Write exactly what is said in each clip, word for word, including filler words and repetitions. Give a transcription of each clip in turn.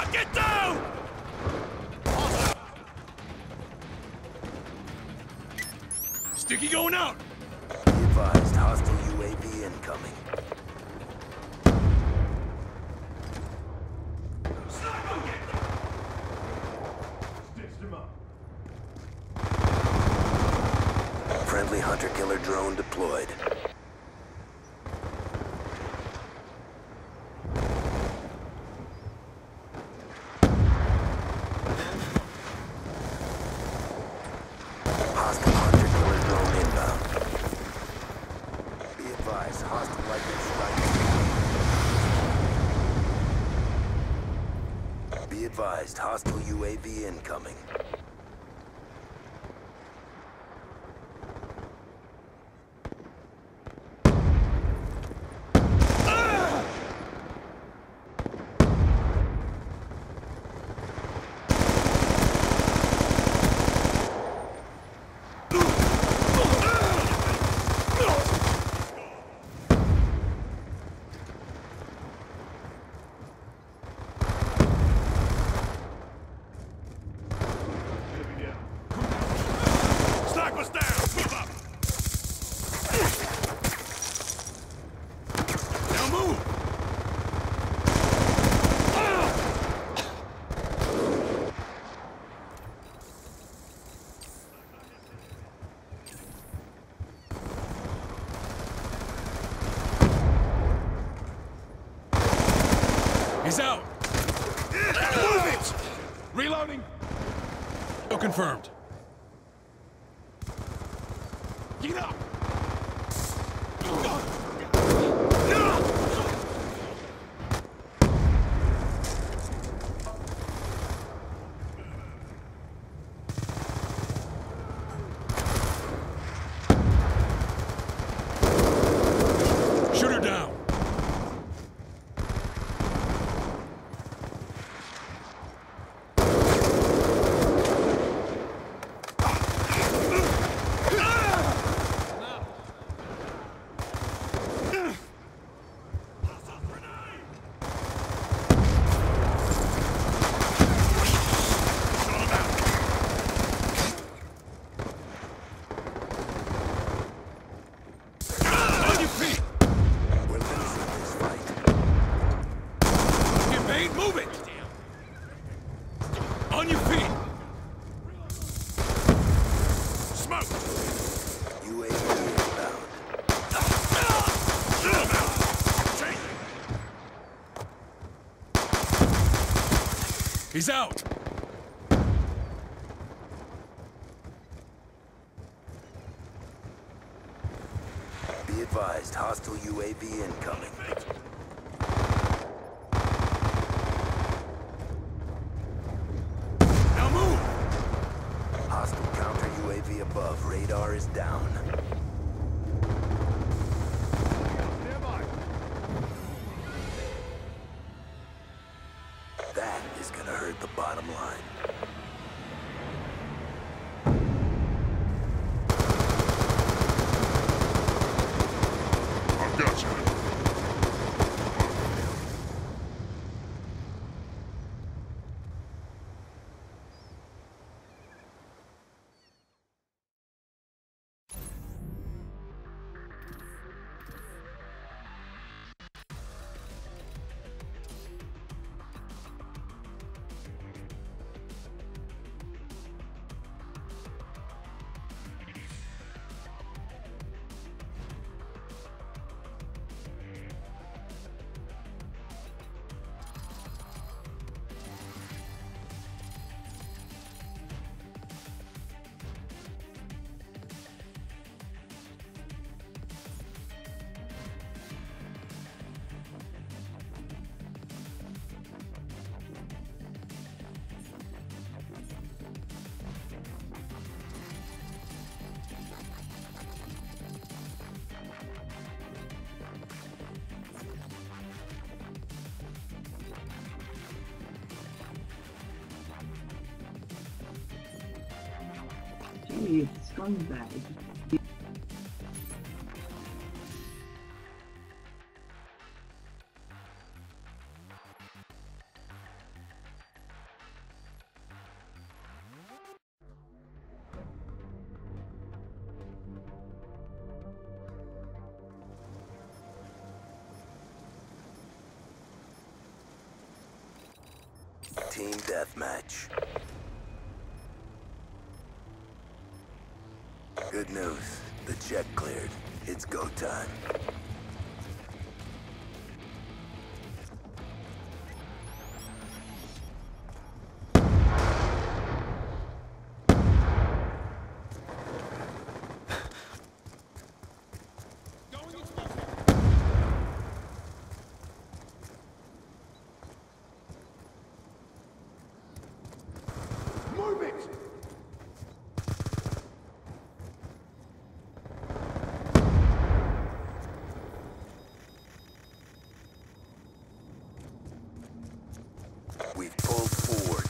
Get down! Sticky going out! Be advised, hostile U A V incoming. Friendly hunter-killer drone deployed. Hostile hunter-killer drone inbound. Be advised, hostile lightning strike. Be advised, hostile U A V incoming. Sniper's down! Move up! Now move! He's out! Move it! Reloading! No confirmed. Get up! Shoot her down! Move it! On your feet! Smoke! U A V inbound. He's out! Be advised, hostile U A V incoming. Now move! Hostile counter U A V above. Radar is down. That is gonna hurt the bottom line. I've got you. Jeez, scumbag. Team deathmatch. Good news. The check cleared. It's go time. Move it! We've pulled forward.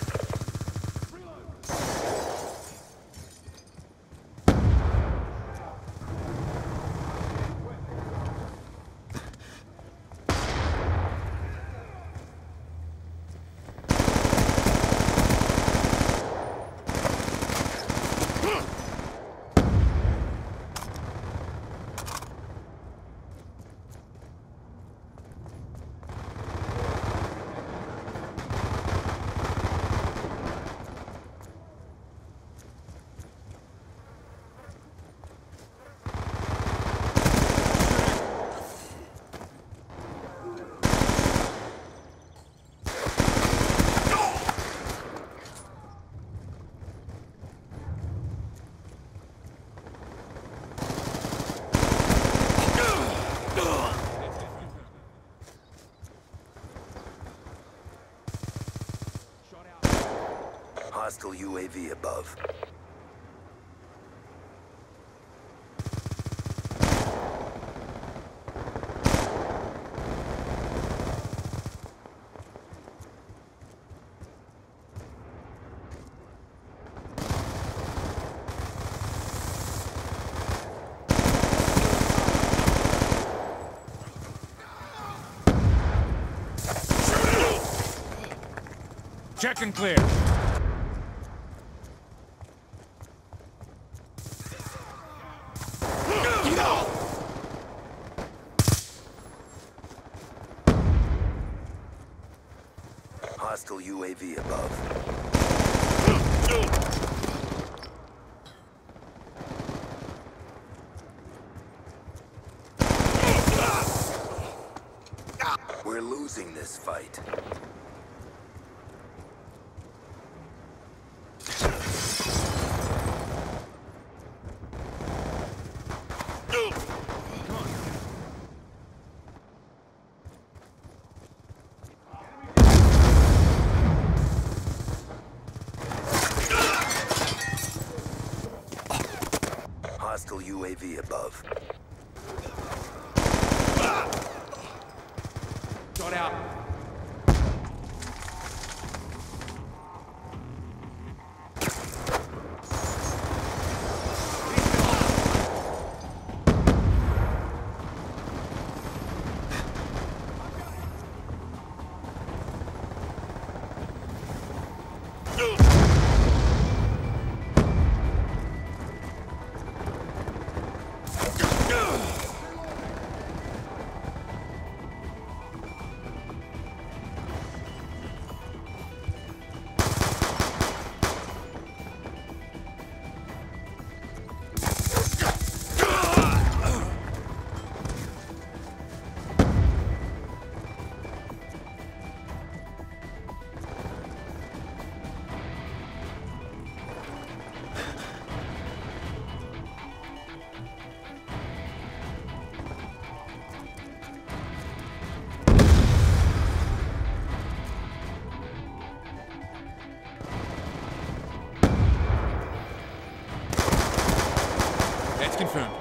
Hostile U A V above. Check and clear. Hostile U A V above. We're losing this fight. Hostile U A V above. Shot out. That's confirmed.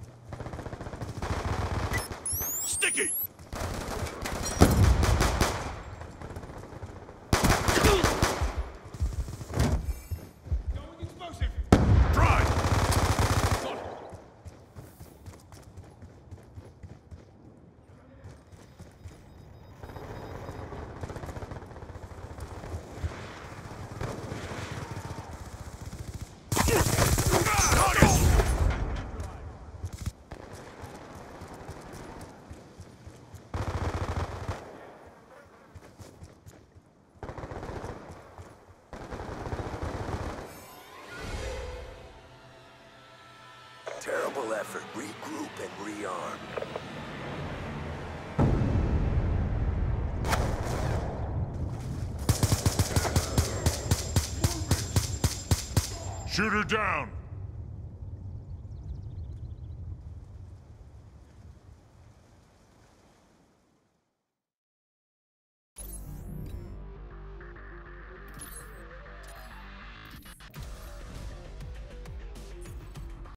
Sticky! effort. Regroup and rearm. Shoot her down!